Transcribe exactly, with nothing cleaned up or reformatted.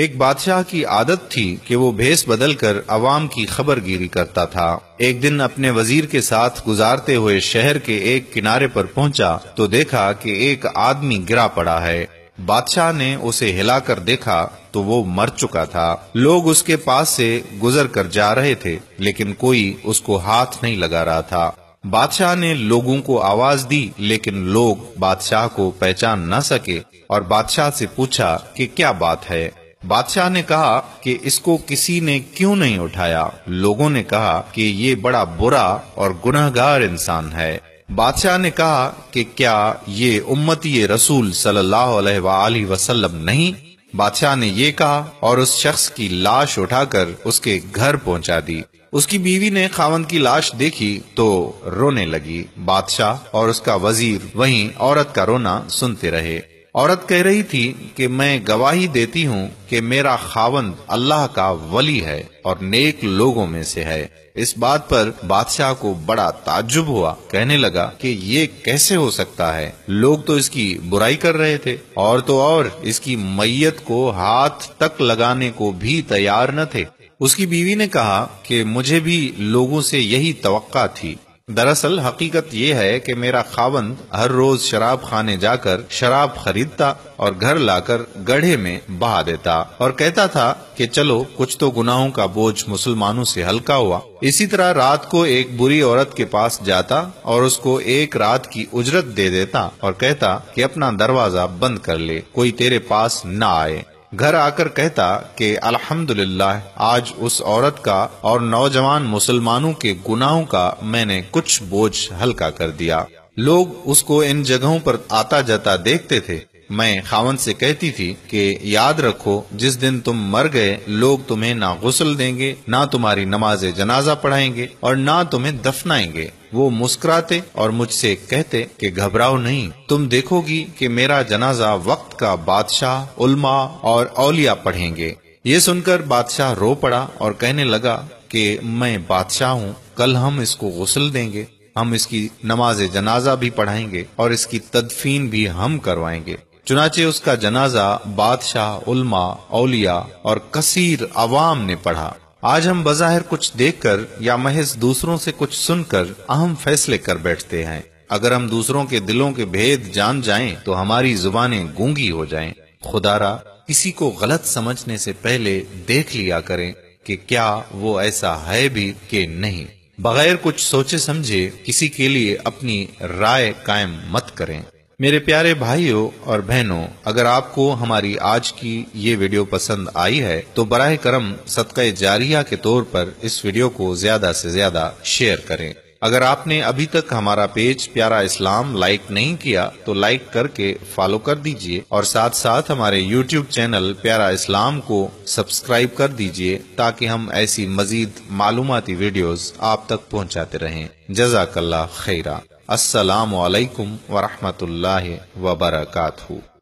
ایک بادشاہ کی عادت تھی کہ وہ بھیس بدل کر عوام کی خبر گیری کرتا تھا۔ ایک دن اپنے وزیر کے ساتھ گزارتے ہوئے شہر کے ایک کنارے پر پہنچا تو دیکھا کہ ایک آدمی گرا پڑا ہے۔ بادشاہ نے اسے ہلا کر دیکھا تو وہ مر چکا تھا۔ لوگ اس کے پاس سے گزر کر جا رہے تھے لیکن کوئی اس کو ہاتھ نہیں لگا رہا تھا۔ بادشاہ نے لوگوں کو آواز دی لیکن لوگ بادشاہ کو پہچان نہ سکے اور بادشاہ سے پوچھا کہ کیا بات ہے۔ بادشاہ نے کہا کہ اس کو کسی نے کیوں نہیں اٹھایا۔ لوگوں نے کہا کہ یہ بڑا برا اور گنہگار انسان ہے۔ بادشاہ نے کہا کہ کیا یہ امتی رسول صلی اللہ علیہ وآلہ وسلم نہیں؟ بادشاہ نے یہ کہا اور اس شخص کی لاش اٹھا کر اس کے گھر پہنچا دی۔ اس کی بیوی نے خاوند کی لاش دیکھی تو رونے لگی۔ بادشاہ اور اس کا وزیر وہیں عورت کا رونا سنتے رہے۔ عورت کہہ رہی تھی کہ میں گواہی دیتی ہوں کہ میرا خاوند اللہ کا ولی ہے اور نیک لوگوں میں سے ہے۔ اس بات پر بادشاہ کو بڑا تعجب ہوا، کہنے لگا کہ یہ کیسے ہو سکتا ہے؟ لوگ تو اس کی برائی کر رہے تھے اور تو اور اس کی میت کو ہاتھ تک لگانے کو بھی تیار نہ تھے۔ اس کی بیوی نے کہا کہ مجھے بھی لوگوں سے یہی توقع تھی۔ دراصل حقیقت یہ ہے کہ میرا خاوند ہر روز شراب خانے جا کر شراب خریدتا اور گھر لا کر گڑھے میں بہا دیتا اور کہتا تھا کہ چلو کچھ تو گناہوں کا بوجھ مسلمانوں سے ہلکا ہوا۔ اسی طرح رات کو ایک بری عورت کے پاس جاتا اور اس کو ایک رات کی اجرت دے دیتا اور کہتا کہ اپنا دروازہ بند کر لے، کوئی تیرے پاس نہ آئے۔ گھر آ کر کہتا کہ الحمدللہ آج اس عورت کا اور نوجوان مسلمانوں کے گناہوں کا میں نے کچھ بوجھ ہلکا کر دیا۔ لوگ اس کو ان جگہوں پر آتا جاتا دیکھتے تھے۔ میں خاوند سے کہتی تھی کہ یاد رکھو جس دن تم مر گئے لوگ تمہیں نہ غسل دیں گے، نہ تمہاری نماز جنازہ پڑھائیں گے اور نہ تمہیں دفنائیں گے۔ وہ مسکراتے اور مجھ سے کہتے کہ گھبراؤ نہیں، تم دیکھو گی کہ میرا جنازہ وقت کا بادشاہ، علماء اور اولیاء پڑھیں گے۔ یہ سن کر بادشاہ رو پڑا اور کہنے لگا کہ میں بادشاہ ہوں، کل ہم اس کو غسل دیں گے، ہم اس کی نماز جنازہ بھی پڑھائیں گے اور اس کی تدفین بھی ہم کروائیں گے۔ چنانچہ اس کا جنازہ بادشاہ، علماء، اولیاء اور کثیر عوام نے پڑھا۔ آج ہم بظاہر کچھ دیکھ کر یا محض دوسروں سے کچھ سن کر اہم فیصلے کر بیٹھتے ہیں۔ اگر ہم دوسروں کے دلوں کے بھید جان جائیں تو ہماری زبانیں گونگی ہو جائیں۔ خدا را کسی کو غلط سمجھنے سے پہلے دیکھ لیا کریں کہ کیا وہ ایسا ہے بھی کہ نہیں۔ بغیر کچھ سوچے سمجھے کسی کے لیے اپنی رائے قائم مت کریں۔ میرے پیارے بھائیوں اور بہنوں، اگر آپ کو ہماری آج کی یہ ویڈیو پسند آئی ہے تو براہ کرم صدقہ جاریہ کے طور پر اس ویڈیو کو زیادہ سے زیادہ شیئر کریں۔ اگر آپ نے ابھی تک ہمارا پیج پیارا اسلام لائک نہیں کیا تو لائک کر کے فالو کر دیجئے اور ساتھ ساتھ ہمارے یوٹیوب چینل پیارا اسلام کو سبسکرائب کر دیجئے تاکہ ہم ایسی مزید معلوماتی ویڈیوز آپ تک پہنچاتے رہیں۔ جزاک اللہ خیرہ۔ السلام علیکم ورحمۃ اللہ وبرکاتہ۔